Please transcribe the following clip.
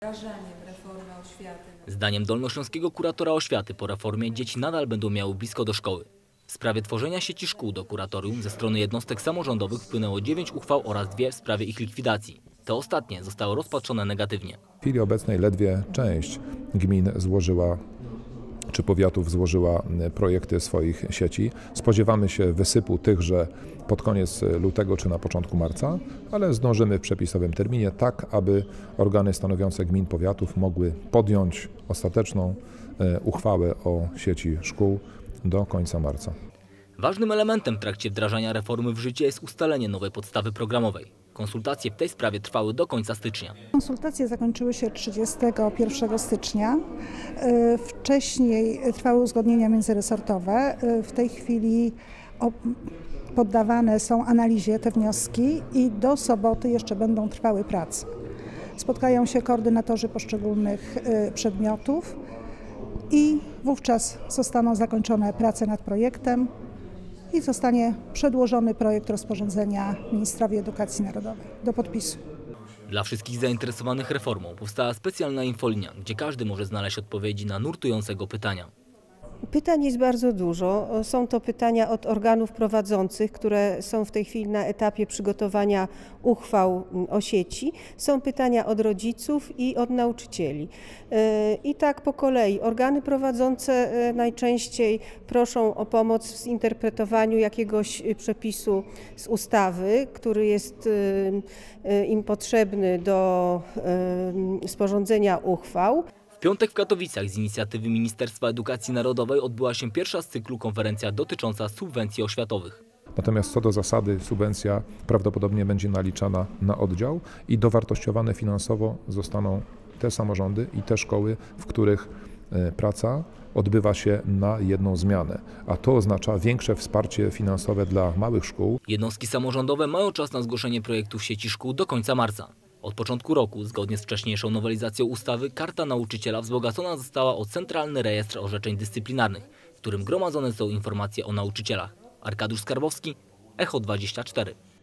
Reformy oświaty. Zdaniem dolnośląskiego kuratora oświaty po reformie dzieci nadal będą miały blisko do szkoły. W sprawie tworzenia sieci szkół do kuratorium ze strony jednostek samorządowych wpłynęło 9 uchwał oraz 2 w sprawie ich likwidacji. Te ostatnie zostały rozpatrzone negatywnie. W chwili obecnej ledwie część gmin złożyła czy powiatów złożyła projekty swoich sieci. Spodziewamy się wysypu tychże pod koniec lutego czy na początku marca, ale zdążymy w przepisowym terminie tak, aby organy stanowiące gmin powiatów mogły podjąć ostateczną uchwałę o sieci szkół do końca marca. Ważnym elementem w trakcie wdrażania reformy w życie jest ustalenie nowej podstawy programowej. Konsultacje w tej sprawie trwały do końca stycznia. Konsultacje zakończyły się 31 stycznia. Wcześniej trwały uzgodnienia międzyresortowe. W tej chwili poddawane są analizie te wnioski i do soboty jeszcze będą trwały prace. Spotkają się koordynatorzy poszczególnych przedmiotów i wówczas zostaną zakończone prace nad projektem i zostanie przedłożony projekt rozporządzenia ministrowi edukacji narodowej do podpisu. Dla wszystkich zainteresowanych reformą powstała specjalna infolinia, gdzie każdy może znaleźć odpowiedzi na nurtujące go pytania. Pytań jest bardzo dużo. Są to pytania od organów prowadzących, które są w tej chwili na etapie przygotowania uchwał o sieci. Są pytania od rodziców i od nauczycieli. I tak po kolei. Organy prowadzące najczęściej proszą o pomoc w zinterpretowaniu jakiegoś przepisu z ustawy, który jest im potrzebny do sporządzenia uchwał. W piątek w Katowicach z inicjatywy Ministerstwa Edukacji Narodowej odbyła się pierwsza z cyklu konferencja dotycząca subwencji oświatowych. Natomiast co do zasady subwencja prawdopodobnie będzie naliczana na oddział i dowartościowane finansowo zostaną te samorządy i te szkoły, w których praca odbywa się na jedną zmianę, a to oznacza większe wsparcie finansowe dla małych szkół. Jednostki samorządowe mają czas na zgłoszenie projektów sieci szkół do końca marca. Od początku roku, zgodnie z wcześniejszą nowelizacją ustawy, Karta Nauczyciela wzbogacona została o Centralny Rejestr Orzeczeń Dyscyplinarnych, w którym gromadzone są informacje o nauczycielach. Arkadiusz Skarbowski, Echo 24.